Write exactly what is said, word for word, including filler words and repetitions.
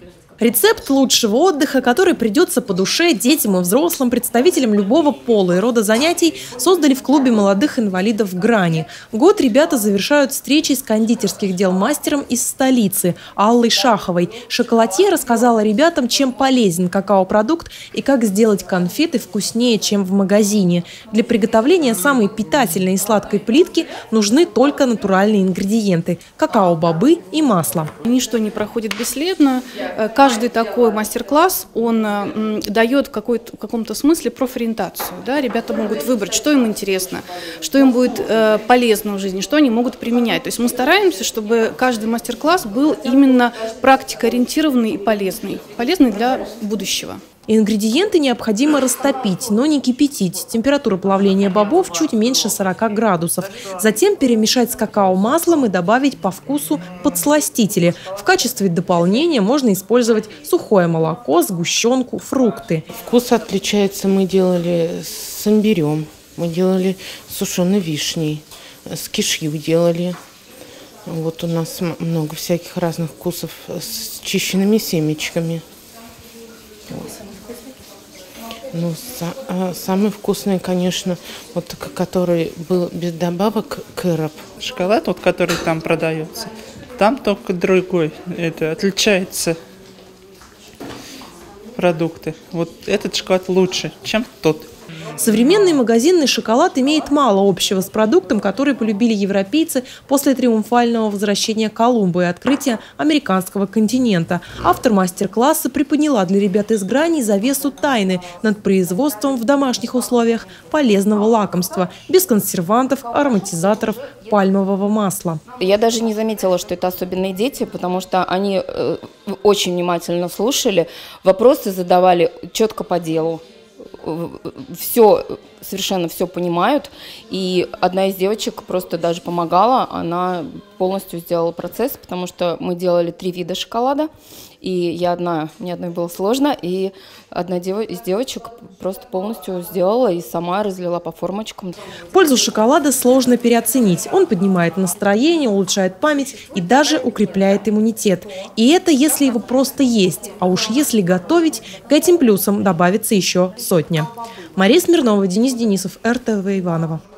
Рецепт лучшего отдыха, который придется по душе детям и взрослым, представителям любого пола и рода занятий, создали в клубе молодых инвалидов «Грани». Год ребята завершают встречей с кондитерских дел мастером из столицы Аллой Шаховой. Шоколадье рассказала ребятам, чем полезен какао-продукт и как сделать конфеты вкуснее, чем в магазине. Для приготовления самой питательной и сладкой плитки нужны только натуральные ингредиенты – какао-бобы и масло. Ничто не проходит бесследно. Каждый такой мастер-класс, он м, дает в, в каком-то смысле профориентацию. Да? Ребята могут выбрать, что им интересно, что им будет э, полезно в жизни, что они могут применять. То есть мы стараемся, чтобы каждый мастер-класс был именно практикоориентированный и полезный. Полезный для будущего. Ингредиенты необходимо растопить, но не кипятить. Температура плавления бобов чуть меньше сорока градусов. Затем перемешать с какао-маслом и добавить по вкусу подсластители. В качестве дополнения можно использовать сухое молоко, сгущенку, фрукты. Вкус отличается. Мы делали с имбирем, мы делали с сушеной вишней, с кишью делали. Вот у нас много всяких разных вкусов с чищенными семечками. Ну, са самый вкусный, конечно, вот который был без добавок, кэроп. Шоколад, вот, который там продается, там только другой, это отличается продукты. Вот этот шоколад лучше, чем тот. Современный магазинный шоколад имеет мало общего с продуктом, который полюбили европейцы после триумфального возвращения Колумба и открытия американского континента. Автор мастер-класса приподняла для ребят из «Грани» завесу тайны над производством в домашних условиях полезного лакомства, без консервантов, ароматизаторов, пальмового масла. Я даже не заметила, что это особенные дети, потому что они э, очень внимательно слушали, вопросы задавали четко по делу. Все, совершенно все понимают. И одна из девочек просто даже помогала, она полностью сделала процесс, потому что мы делали три вида шоколада, и я одна, мне одной было сложно, и одна из девочек просто полностью сделала и сама разлила по формочкам. Пользу шоколада сложно переоценить. Он поднимает настроение, улучшает память и даже укрепляет иммунитет. И это если его просто есть. А уж если готовить, к этим плюсам добавится еще сотня. Мария Смирнова, Денис Денисов, эр тэ вэ Иваново.